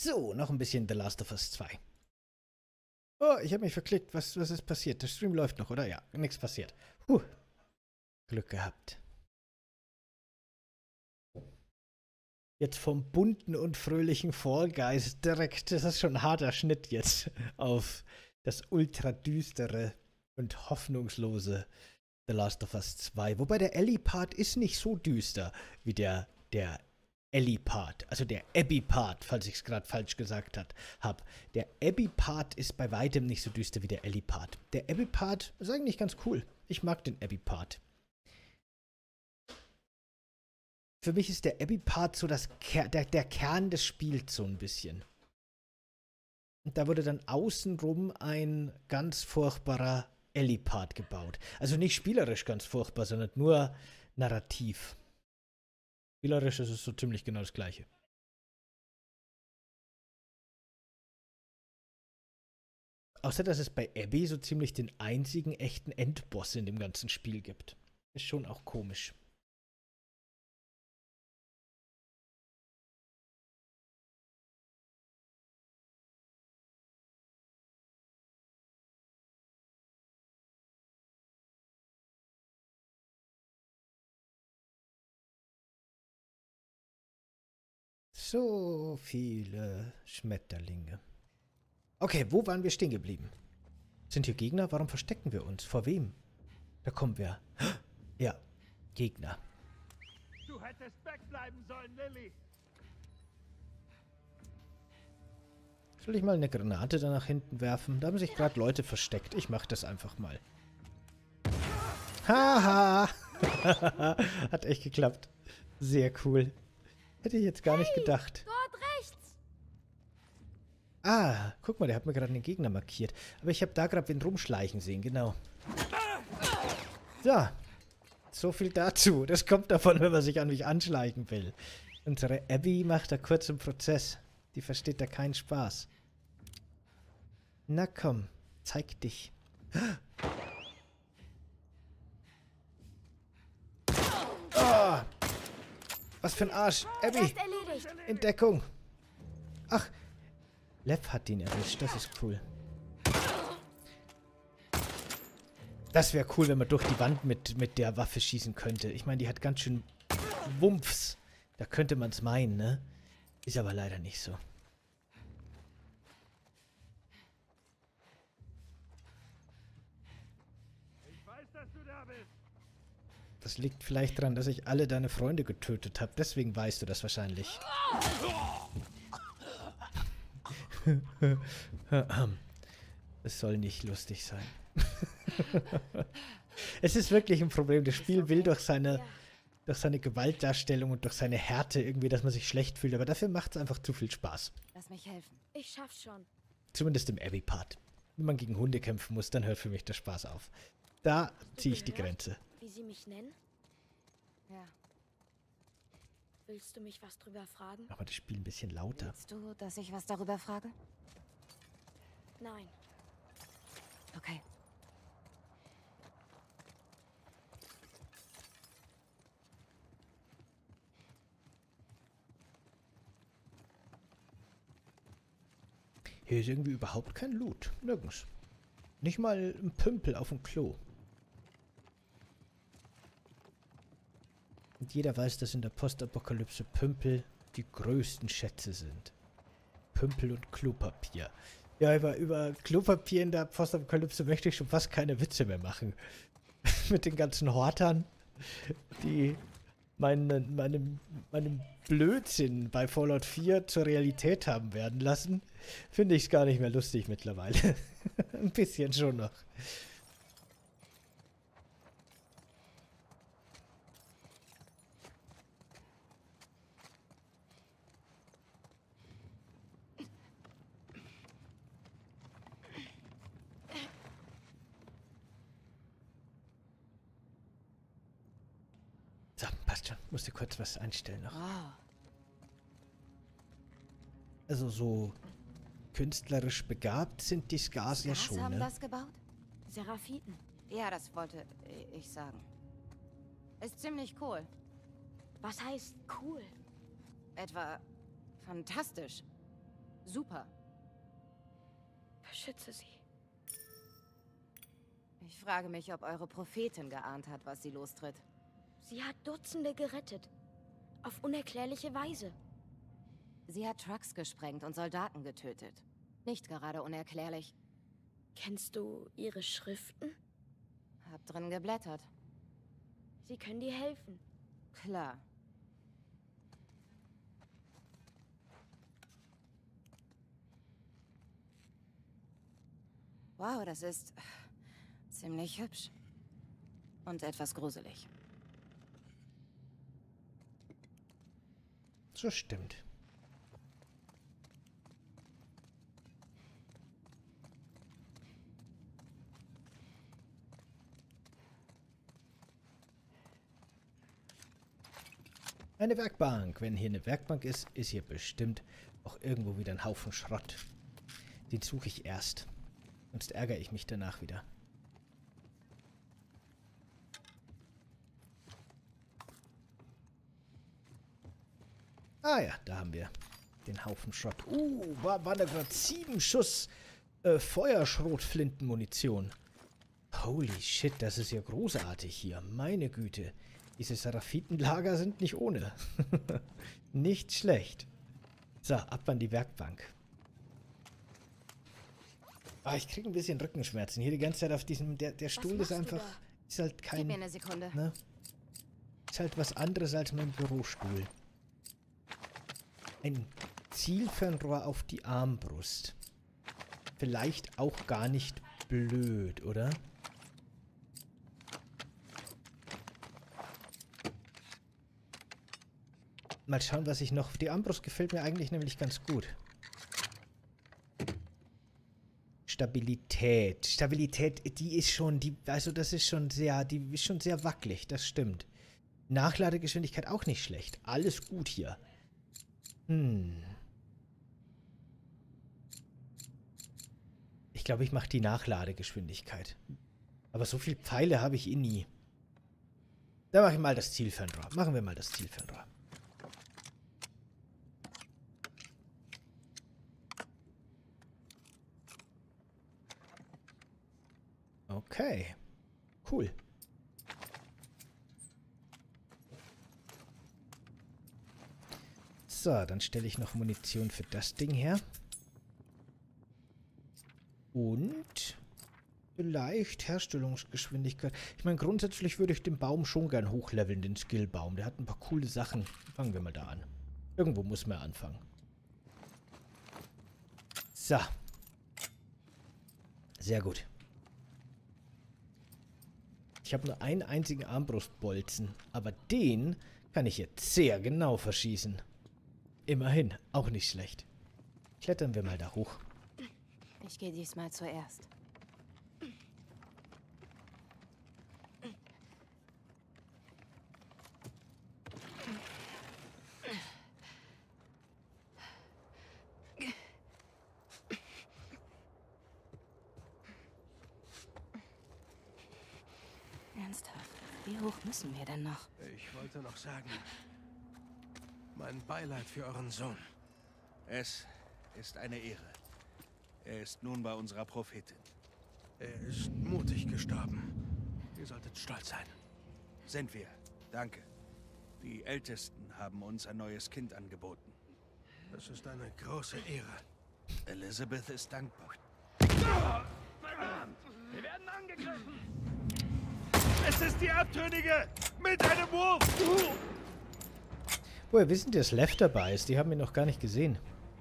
So, noch ein bisschen The Last of Us 2. Oh, ich habe mich verklickt. Was ist passiert? Der Stream läuft noch, oder? Ja, nichts passiert. Glück gehabt. Jetzt vom bunten und fröhlichen Fall Guys direkt, das ist schon ein harter Schnitt jetzt auf das ultra düstere und hoffnungslose The Last of Us 2. Wobei der Ellie-Part ist nicht so düster wie der Ellie-Part, also der Abby-Part, falls ich es gerade falsch gesagt habe. Der Abby-Part ist bei weitem nicht so düster wie der Ellie-Part. Der Abby-Part ist eigentlich ganz cool. Ich mag den Abby-Part. Für mich ist der Abby-Part so der Kern des Spiels so ein bisschen. Und da wurde dann außenrum ein ganz furchtbarer Ellie-Part gebaut. Also nicht spielerisch ganz furchtbar, sondern nur narrativ. Spielerisch ist es so ziemlich genau das Gleiche. Außer, dass es bei Abby so ziemlich den einzigen echten Endboss in dem ganzen Spiel gibt. Ist schon auch komisch. So viele Schmetterlinge. Okay, wo waren wir stehen geblieben? Sind hier Gegner? Warum verstecken wir uns? Vor wem? Da kommen wir. Ja, Gegner. Du hättest wegbleiben sollen, Lilly. Soll ich mal eine Granate da nach hinten werfen? Da haben sich gerade Leute versteckt. Ich mach das einfach mal. Haha! Hat echt geklappt. Sehr cool. Hätte ich jetzt gar nicht gedacht. Dort rechts! Ah, guck mal, der hat mir gerade einen Gegner markiert. Aber ich habe da gerade wen rumschleichen sehen, genau. So. So viel dazu. Das kommt davon, wenn man sich an mich anschleichen will. Unsere Abby macht da kurz einen Prozess. Die versteht da keinen Spaß. Na komm, zeig dich. Oh, was für ein Arsch. Abby, Fast erledigt. in Deckung. Ach, Lev hat ihn erwischt. Das ist cool. Das wäre cool, wenn man durch die Wand mit der Waffe schießen könnte. Ich meine, die hat ganz schön Wumpfs. Da könnte man es meinen, ne? Ist aber leider nicht so. Ich weiß, dass du da bist. Das liegt vielleicht daran, dass ich alle deine Freunde getötet habe. Deswegen weißt du das wahrscheinlich. Es soll nicht lustig sein. Es ist wirklich ein Problem. Das Spiel will durch seine Gewaltdarstellung und durch seine Härte irgendwie, dass man sich schlecht fühlt. Aber dafür macht es einfach zu viel Spaß. Lass mich helfen. Ich schaff's schon. Zumindest im Abby-Part. Wenn man gegen Hunde kämpfen muss, dann hört für mich der Spaß auf. Da ziehe ich die Grenze. Wie sie mich nennen? Ja. Willst du mich was drüber fragen? Aber das Spiel ein bisschen lauter. Willst du, dass ich was darüber frage? Nein. Okay. Hier ist irgendwie überhaupt kein Loot. Nirgends. Nicht mal ein Pümpel auf dem Klo. Und jeder weiß, dass in der Postapokalypse Pümpel die größten Schätze sind. Pümpel und Klopapier. Ja, über Klopapier in der Postapokalypse möchte ich schon fast keine Witze mehr machen. Mit den ganzen Hortern, die meinem Blödsinn bei Fallout 4 zur Realität haben werden lassen, finde ich es gar nicht mehr lustig mittlerweile. Ein bisschen schon noch. So, passt schon. Musste kurz was einstellen noch. Wow. Also so künstlerisch begabt sind die Scars ja schon, haben ne? das gebaut? Seraphiten. Ja, das wollte ich sagen. Ist ziemlich cool. Was heißt cool? Etwa fantastisch. Super. Beschütze sie. Ich frage mich, ob eure Prophetin geahnt hat, was sie lostritt. Sie hat Dutzende gerettet. Auf unerklärliche Weise. Sie hat Trucks gesprengt und Soldaten getötet. Nicht gerade unerklärlich. Kennst du ihre Schriften? Hab drin geblättert. Sie können dir helfen. Klar. Wow, das ist ziemlich hübsch. Und etwas gruselig. So stimmt. Eine Werkbank. Wenn hier eine Werkbank ist, ist hier bestimmt auch irgendwo wieder ein Haufen Schrott. Den suche ich erst. Sonst ärgere ich mich danach wieder. Ah ja, da haben wir den Haufen Schrott. Waren da gerade 7 Schuss Feuerschrotflintenmunition. Holy shit, das ist ja großartig hier. Meine Güte. Diese Seraphitenlager sind nicht ohne. Nicht schlecht. So, ab an die Werkbank. Ah, ich kriege ein bisschen Rückenschmerzen. Hier die ganze Zeit auf diesem... Der Stuhl ist einfach... Ist halt kein... Gib mir eine Sekunde. Ne? Ist halt was anderes als mein Bürostuhl. Ein Zielfernrohr auf die Armbrust. Vielleicht auch gar nicht blöd, oder? Mal schauen, was ich noch... Die Armbrust gefällt mir eigentlich nämlich ganz gut. Stabilität. Stabilität, die ist schon... Also das ist schon sehr... Die ist schon sehr wackelig, das stimmt. Nachladegeschwindigkeit auch nicht schlecht. Alles gut hier. Ich glaube, ich mache die Nachladegeschwindigkeit. Aber so viele Pfeile habe ich nie. Da mache ich mal das Zielfernrohr. Machen wir mal das Zielfernrohr. Okay. Cool. So, dann stelle ich noch Munition für das Ding her. Und vielleicht Herstellungsgeschwindigkeit. Ich meine, grundsätzlich würde ich den Baum schon gern hochleveln, den Skillbaum. Der hat ein paar coole Sachen. Fangen wir mal da an. Irgendwo muss man anfangen. So. Sehr gut. Ich habe nur einen einzigen Armbrustbolzen, aber den kann ich jetzt sehr genau verschießen. Immerhin, auch nicht schlecht. Klettern wir mal da hoch. Ich gehe diesmal zuerst. Ernsthaft, wie hoch müssen wir denn noch? Ich wollte noch sagen, mein Beileid für euren Sohn. Es ist eine Ehre. Er ist nun bei unserer Prophetin. Er ist mutig gestorben. Ihr solltet stolz sein. Sind wir. Danke. Die Ältesten haben uns ein neues Kind angeboten. Das ist eine große Ehre. Elizabeth ist dankbar. Verdammt! Wir werden angegriffen! Es ist die Abtrünnige! Mit einem Wurf! Woher wissen die, dass Lev dabei ist? Die haben ihn noch gar nicht gesehen.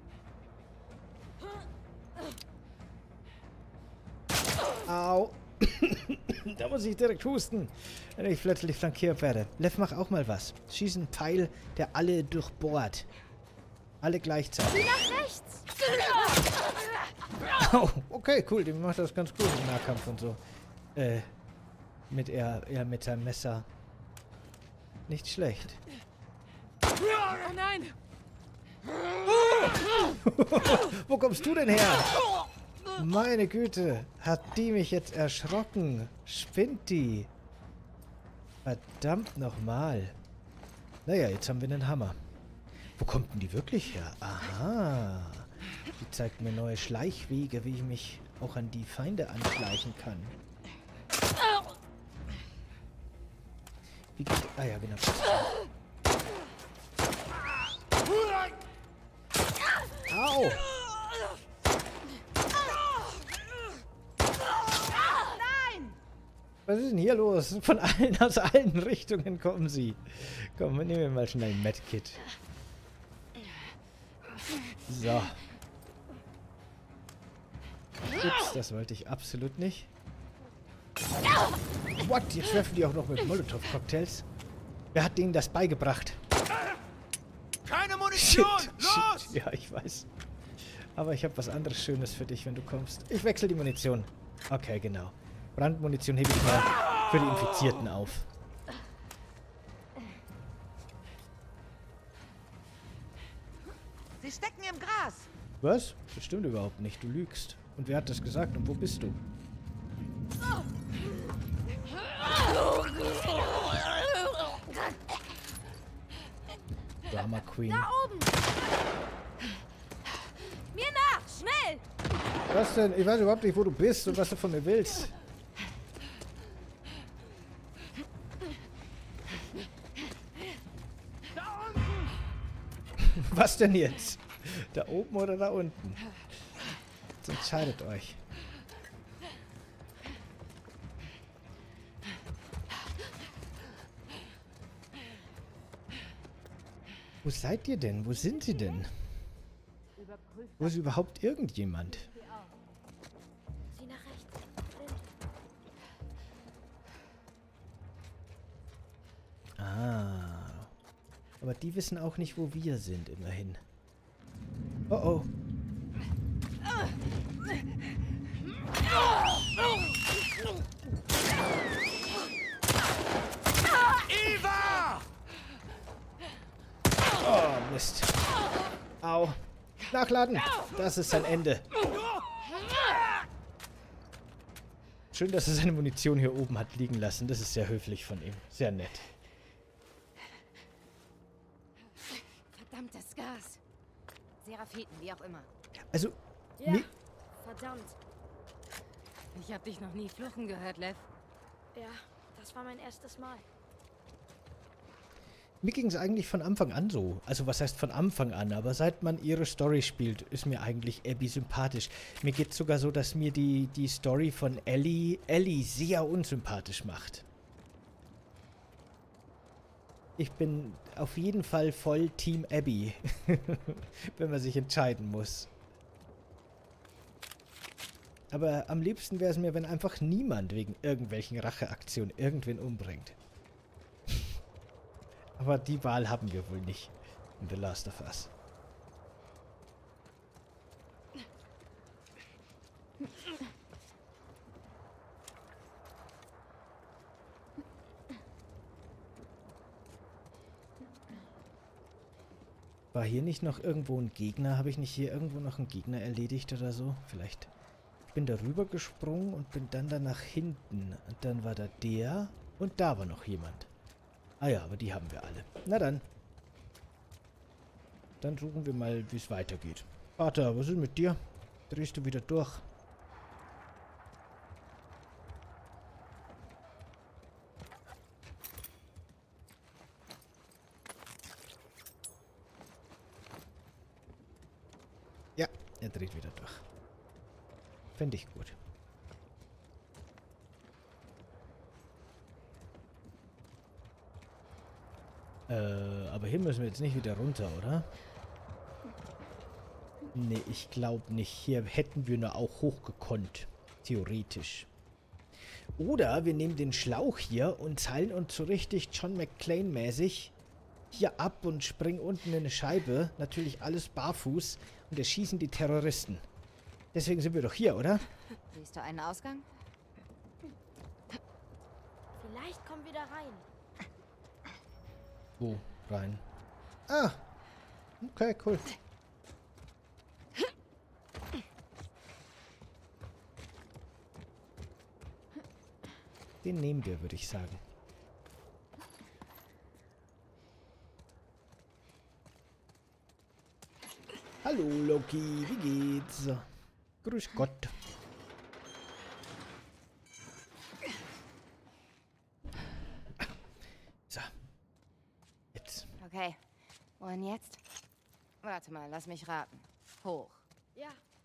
Au. Da muss ich direkt husten, wenn ich plötzlich flankiert werde. Lev, mach auch mal was. Schieß einen Pfeil, der alle durchbohrt. Alle gleichzeitig. Nach rechts! Oh, okay, cool. Die macht das ganz gut im Nahkampf und so. Mit seinem Messer. Nicht schlecht. Oh nein! Wo kommst du denn her? Meine Güte, hat die mich jetzt erschrocken? Spinnt die? Verdammt nochmal. Naja, jetzt haben wir einen Hammer. Wo kommt denn die wirklich her? Aha. Die zeigt mir neue Schleichwege, wie ich mich auch an die Feinde anschleichen kann. Wie geht... Ah ja, genau. Au! Was ist denn hier los? Aus allen Richtungen kommen sie. Komm, nehmen wir mal schnell ein Medkit. So. Ups, das wollte ich absolut nicht. What? Jetzt werfen die auch noch mit Molotow-Cocktails. Wer hat denen das beigebracht? Keine Munition! Los! Shit. Ja, ich weiß. Aber ich habe was anderes Schönes für dich, wenn du kommst. Ich wechsle die Munition. Okay, genau. Brandmunition hebe ich mal für die Infizierten auf. Sie stecken im Gras. Was? Das stimmt überhaupt nicht. Du lügst. Und wer hat das gesagt und wo bist du? Drama Queen. Da oben! Mir nach! Schnell! Was denn? Ich weiß überhaupt nicht, wo du bist und was du von mir willst. Was denn jetzt? Da oben oder da unten? Jetzt entscheidet euch. Wo seid ihr denn? Wo sind sie denn? Wo ist überhaupt irgendjemand? Sieh nach rechts. Blind. Ah. Aber die wissen auch nicht, wo wir sind, immerhin. Oh oh. Eva! Oh, Mist. Au. Nachladen. Das ist sein Ende. Schön, dass er seine Munition hier oben hat liegen lassen. Das ist sehr höflich von ihm. Sehr nett. Verdammtes Gas. Seraphiten, wie auch immer. Also, Ja, mi- verdammt. Ich hab dich noch nie fluchen gehört, Lev. Ja, das war mein erstes Mal. mir ging es eigentlich von Anfang an so. Also, was heißt von Anfang an? Aber seit man ihre Story spielt, ist mir eigentlich Abby sympathisch. Mir geht es sogar so, dass mir die Story von Ellie sehr unsympathisch macht. Ich bin auf jeden Fall voll Team Abby, wenn man sich entscheiden muss. Aber am liebsten wäre es mir, wenn einfach niemand wegen irgendwelchen Racheaktionen irgendwen umbringt. Aber die Wahl haben wir wohl nicht in The Last of Us. War hier nicht noch irgendwo ein Gegner? Habe ich nicht hier irgendwo noch einen Gegner erledigt oder so? Vielleicht. Ich bin da rüber gesprungen und bin dann da nach hinten. Und dann war da der und da war noch jemand. Ah ja, aber die haben wir alle. Na dann. Dann suchen wir mal, wie es weitergeht. Vater, was ist mit dir? Drehst du wieder durch? Ja, er dreht wieder durch. Fände ich gut. Aber hier müssen wir jetzt nicht wieder runter, oder? Nee, ich glaube nicht. Hier hätten wir nur auch hochgekonnt. Theoretisch. Oder wir nehmen den Schlauch hier und zeilen uns so richtig John McClane-mäßig hier ab und springen unten in eine Scheibe. Natürlich alles barfuß. Und erschießen die Terroristen. Deswegen sind wir doch hier, oder? Siehst du einen Ausgang? Vielleicht kommen wir da rein. Wo rein? Ah! Okay, cool. Den nehmen wir, würde ich sagen. Hallo Loki, wie geht's? Grüß Gott. So. Jetzt. Okay. Und jetzt? Warte mal, lass mich raten. Hoch. Ja,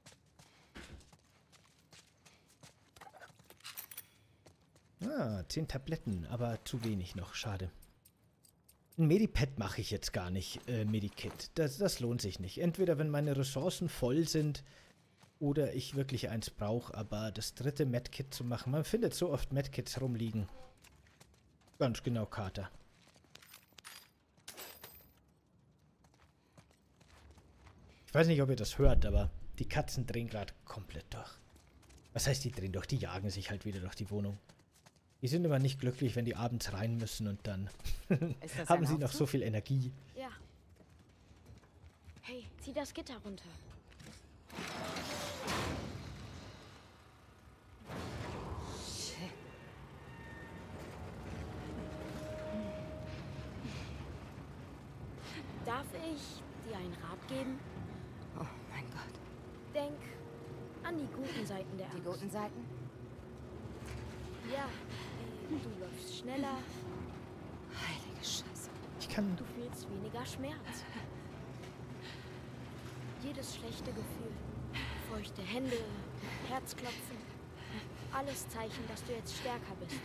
Ah, 10 Tabletten, aber zu wenig noch, schade. Ein Medipad mache ich jetzt gar nicht, Medikit. Das lohnt sich nicht. Entweder wenn meine Ressourcen voll sind oder ich wirklich eins brauche, aber das dritte Medkit zu machen, man findet so oft Medkits rumliegen. Ganz genau, Kater. Ich weiß nicht, ob ihr das hört, aber die Katzen drehen gerade komplett durch. Was heißt, die drehen durch? Die jagen sich halt wieder durch die Wohnung. Die sind immer nicht glücklich, wenn die abends rein müssen und dann Ist das haben ein sie noch Aufzug? so viel Energie. ja. Hey, zieh das Gitter runter. Darf ich dir einen Rat geben? Oh mein Gott. Denk an die guten Seiten der Die Angst. guten Seiten? Ja, du läufst schneller, Heilige Scheiße. Ich kann... du fühlst weniger Schmerz. Jedes schlechte Gefühl, feuchte Hände, Herzklopfen, alles Zeichen, dass du jetzt stärker bist.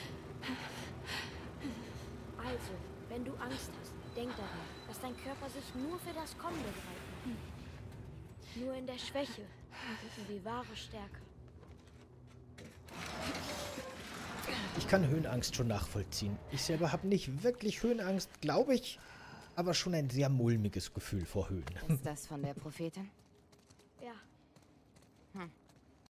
Also, wenn du Angst hast, denk daran, dass dein Körper sich nur für das Kommende bereit macht. Nur in der Schwäche finden wir wahre Stärke. Ich kann Höhenangst schon nachvollziehen. Ich selber habe nicht wirklich Höhenangst, glaube ich, aber schon ein sehr mulmiges Gefühl vor Höhen. Ist das von der Prophetin? Ja, Hm.